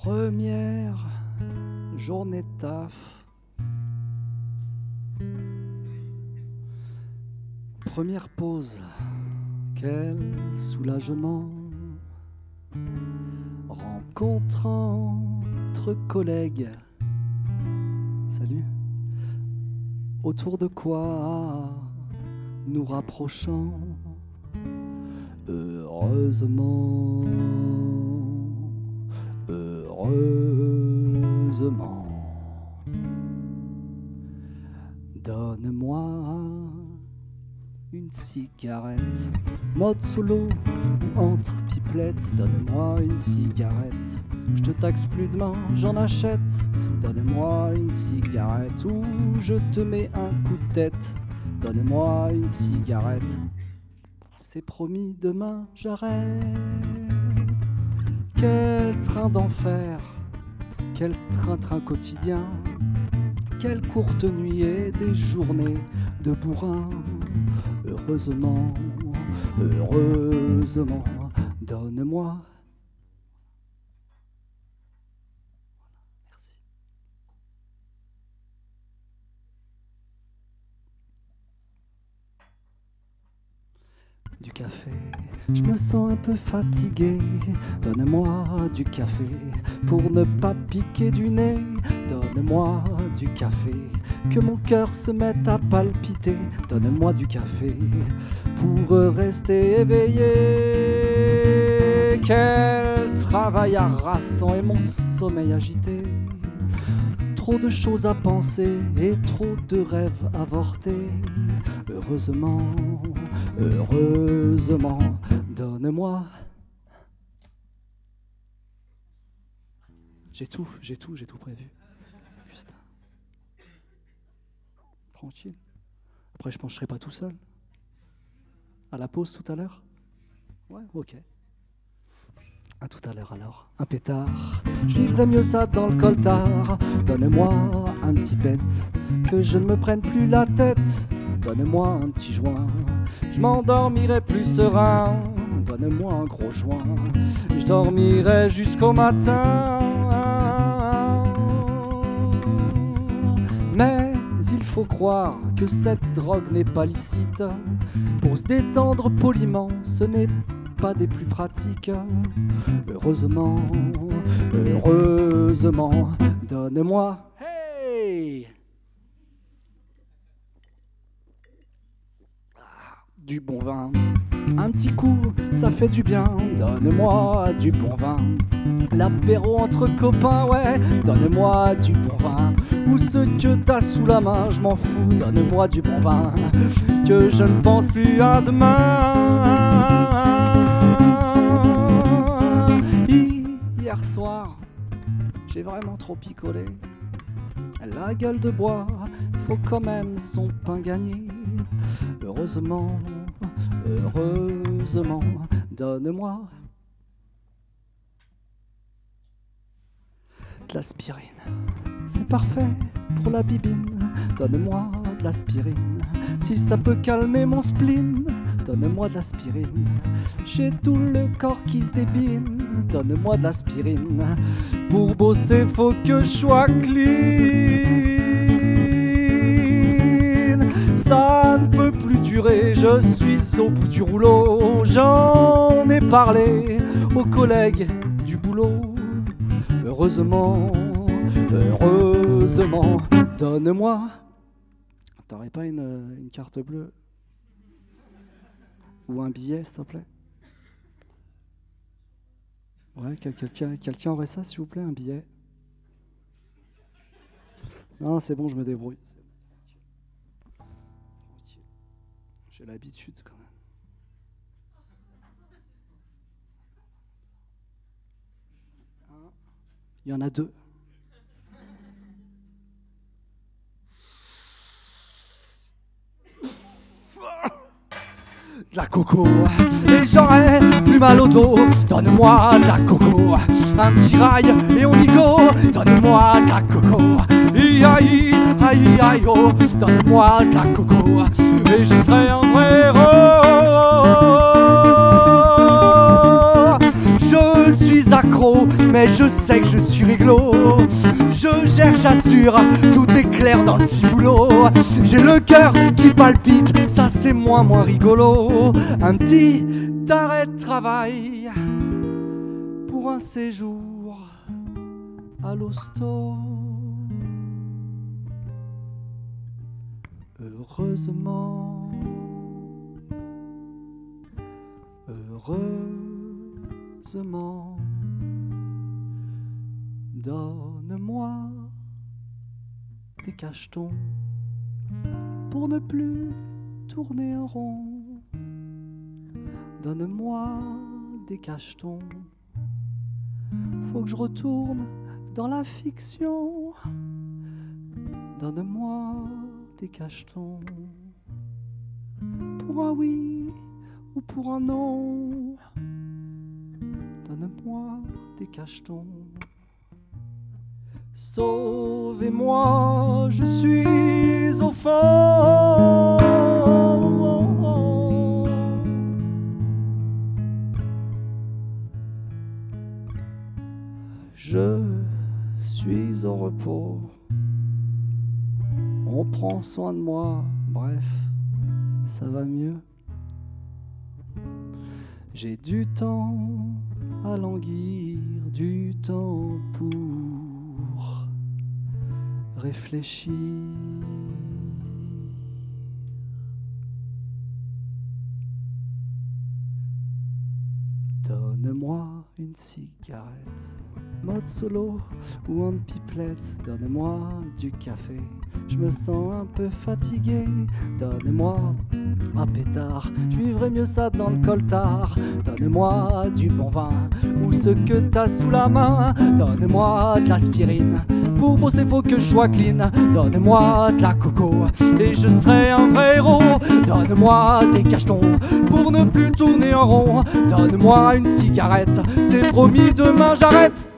Première journée de taf. Première pause. Quel soulagement. Rencontre entre collègues. Salut. Autour de quoi nous rapprochons. Heureusement. Heureusement. Donne-moi une cigarette, mode solo ou entre pipelettes. Donne-moi une cigarette, je te taxe plus demain, j'en achète. Donne-moi une cigarette ou je te mets un coup de tête. Donne-moi une cigarette, c'est promis, demain j'arrête. Quel train d'enfer, quel train-train quotidien, quelle courte nuit et des journées de bourrin. Heureusement, heureusement, donne-moi. Merci. Du café, je me sens un peu fatigué. Donne-moi du café pour ne pas piquer du nez. Donne-moi du café, que mon cœur se mette à palpiter. Donne-moi du café pour rester éveillé. Quel travail harassant et mon sommeil agité. Trop de choses à penser et trop de rêves avortés. Heureusement, heureusement, donne-moi. J'ai tout prévu. Juste. Tranquille. Après, je pense que je serai pas tout seul. À la pause tout à l'heure? Ouais, ok. À tout à l'heure alors. Un pétard, je vivrais mieux ça dans le coltard. Donne-moi un petit pet, que je ne me prenne plus la tête. Donne-moi un petit joint, je m'endormirai plus serein. Donne-moi un gros joint, je dormirai jusqu'au matin. Mais il faut croire que cette drogue n'est pas licite. Pour se détendre poliment, ce n'est pas des plus pratiques. Heureusement, heureusement, donne-moi. Hey! Du bon vin, un petit coup, ça fait du bien. Donne-moi du bon vin. L'apéro entre copains, ouais. Donne-moi du bon vin. Ou ce que t'as sous la main, je m'en fous. Donne-moi du bon vin. Que je ne pense plus à demain. Hier soir, j'ai vraiment trop picolé. La gueule de bois, faut quand même son pain gagné. Heureusement, heureusement, donne-moi de l'aspirine. C'est parfait pour la bibine. Donne-moi de l'aspirine. Si ça peut calmer mon spleen, donne-moi de l'aspirine. J'ai tout le corps qui se débine. Donne-moi de l'aspirine. Pour bosser, faut que je sois clean. Ça ne peut plus durer, je suis au bout du rouleau. J'en ai parlé aux collègues du boulot. Heureusement, heureusement, donne-moi. T'aurais pas une carte bleue? Ou un billet, s'il te plaît? Ouais, quelqu'un aurait ça, s'il vous plaît, un billet? Non, c'est bon, je me débrouille. J'ai l'habitude quand même. Il y en a deux. De la coco, et j'aurai plus mal au dos. Donne-moi de la coco, un petit rail et on y go. Donne-moi de la coco, aïe aïe aïe aïe oh. Donne-moi de la coco, et je serai un vrai héros. Je suis accro, mais je sais que je suis réglo. Je gère, j'assure, tout est clair dans le ciboulot. J'ai le cœur qui palpite, ça c'est moins rigolo. Un petit arrêt de travail pour un séjour à l'hosto. Heureusement, heureusement, donne-moi des cachetons pour ne plus tourner en rond. Donne-moi des cachetons, faut que je retourne dans la fiction. Donne-moi des cachetons pour un oui ou pour un non. Donne-moi des cachetons. Sauvez-moi, je suis au fond. Je suis au repos. On prend soin de moi, bref, ça va mieux. J'ai du temps à languir, du temps pour réfléchir. Donne-moi une cigarette, mode solo ou un pipelette. Donne-moi du café, je me sens un peu fatigué. Donne-moi un pétard, je vivrais mieux ça dans le coltard. Donne-moi du bon vin ou ce que t'as sous la main. Donne-moi de l'aspirine, pour bosser faut que je sois clean. Donne-moi de la coco et je serai un vrai héros. Donne-moi des cachetons pour ne plus tourner en rond. Donne-moi une cigarette, c'est promis, demain j'arrête.